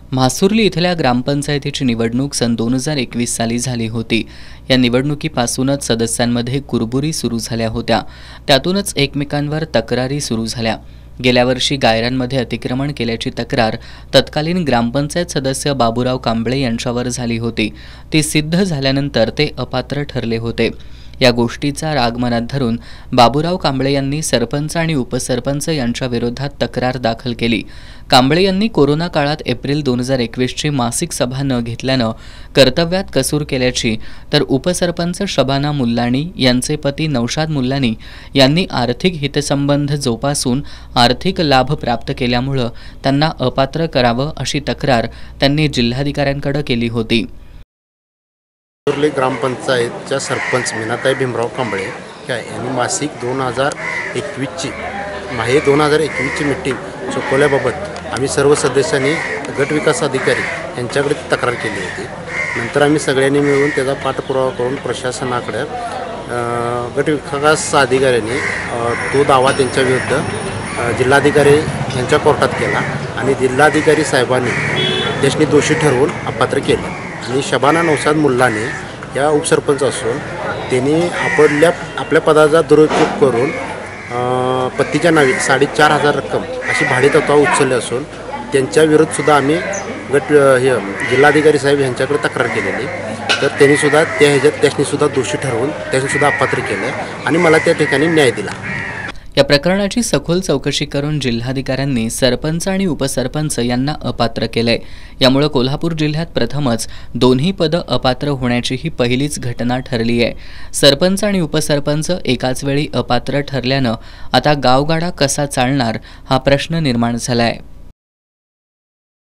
म्हासुर्ली इथल्या ग्रामपंचायतीची निवडणूक सन 2021 साली झाली होती। या निवडणुकीपासूनच सदस्यांमध्ये कुरबुरी सुरू झाल्या होत्या। त्यातूनच एकमेकांवर तक्रारी सुरू झाल्या। गेल्या वर्षी गायरांमध्ये अतिक्रमण केल्याची तक्रार तत्कालीन ग्रामपंचायत सदस्य बाबूराव कांबळे यांच्यावर झाली होती। ती सिद्ध झाल्यानंतर ते अपात्र ठरले होते। या गोष्टीचा राग मनात धरून बाबूराव कांबळे यांनी सरपंच आणि उपसरपंच यांच्या विरोधात तक्रार दाखल केली। कांबळे यांनी कोरोना काळात एप्रिल 2021 ची मासिक सभा न घेतल्यानं कर्तव्यात कसूर केल्याची, तर उपसरपंच शबाना मुल्लानी यांचे पती नौशाद मुल्लानी यांनी आर्थिक हितसंबंध जोपासून आर्थिक लाभ प्राप्त केल्यामुळे त्यांना अपात्र करावं अशी तक्रार त्यांनी जिल्हाधिकाऱ्यांकडे केली होती। म्हासुर्ली ग्रामपंचायतच्या सरपंच मीनाताई भीमराव कांबळे यांनी मासिक 2021 ची मीटिंग चुकवल्याबाबत आम्ही सर्व सदस्यांनी गट विकास अधिकारी यांच्याकडे तक्रार केली होती। नंतर आम्ही सगळ्यांनी मिळून त्याचा पाठपुरावा करून प्रशासनाकडे गट विकास अधिकाऱ्यांनी तो दावा त्यांच्या विरुद्ध जिल्हाधिकारी यांच्या कोर्टात केला आणि जिल्हाधिकारी साहेबांनी त्यासनी दोषी ठरवून अपात्र केले। आणि शबाना नौशाद मुल्लाने या उपसरपंच असून त्यांनी आपल्या पदाचा दुरुपयोग करून पत्नीच्या नावे 4,500 रक्कम अशी भाडेतत्त्वावर उचलली असून त्यांच्या विरुद्धसुद्धा आम्ही जिल्हाधिकारी साहेब यांच्याकडे तक्रार केलेली। तर त्यांनीसुद्धा त्यासनीसुद्धा दोषी ठरवून त्यासनीसुद्धा अपात्र केले आणि मला त्या ठिकाणी न्याय दिला। या प्रकरणाची सखोल चौकशी करून जिल्हाधिकाऱ्यांनी सरपंच आणि उपसरपंच यांना अपात्र केले। यामुळे कोल्हापूर जिल्ह्यात प्रथमच दोन्ही पद अपात्र होण्याची ही पहिलीच घटना ठरली आहे। सरपंच आणि उपसरपंच एकाच वेळी अपात्र ठरल्यानं आता गावगाडा कसा चालणार हा प्रश्न निर्माण झालाय।